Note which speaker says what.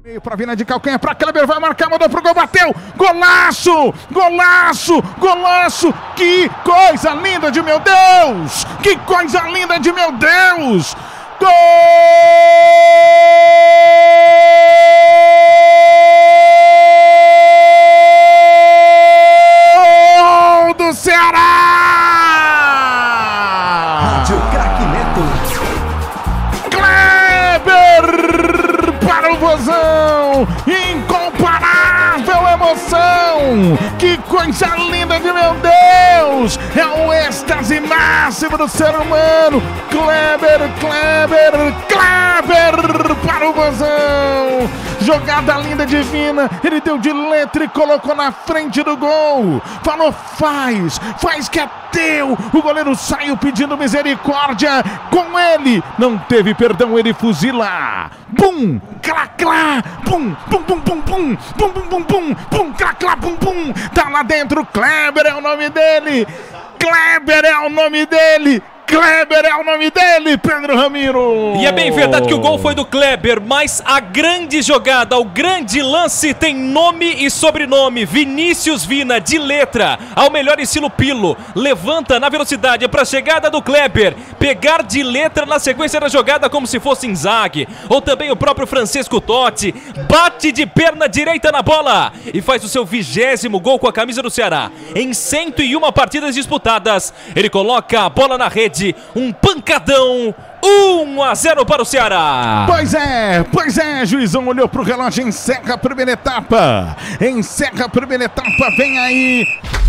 Speaker 1: Pra Vina de calcanhar pra Kleber, vai marcar, mandou pro gol, bateu, golaço, golaço, golaço, que coisa linda de meu Deus, que coisa linda de meu Deus, gol do Ceará!
Speaker 2: Rádio Craque Neto.
Speaker 1: Kleber para o Vozão, incomparável emoção, que coisa linda de meu Deus, é o êxtase máximo do ser humano, Kleber, Kleber, Kleber para o Vozão, jogada linda divina, ele deu de letra e colocou na frente do gol, falou faz que é teu, o goleiro saiu pedindo misericórdia, com ele, não teve perdão, ele fuzila, bum, clá, clá, bum, bum, bum, bum, bum, bum, bum, bum, bum, bum, clá, clá, bum, bum, tá lá dentro, Kleber é o nome dele, Kleber é o nome dele, Kleber é o nome dele, Pedro Ramiro.
Speaker 3: E é bem verdade que o gol foi do Kleber, mas a grande jogada, o grande lance tem nome e sobrenome. Vinícius Vina, de letra, ao melhor estilo Pilo. Levanta na velocidade para a chegada do Kleber. Pegar de letra na sequência da jogada como se fosse Inzaghi. Ou também o próprio Francesco Totti. Bate de perna direita na bola e faz o seu 20º gol com a camisa do Ceará. Em 101 partidas disputadas, ele coloca a bola na rede. Um pancadão, 1-0 para o Ceará.
Speaker 1: Pois é, juizão olhou pro relógio, encerra a primeira etapa, vem aí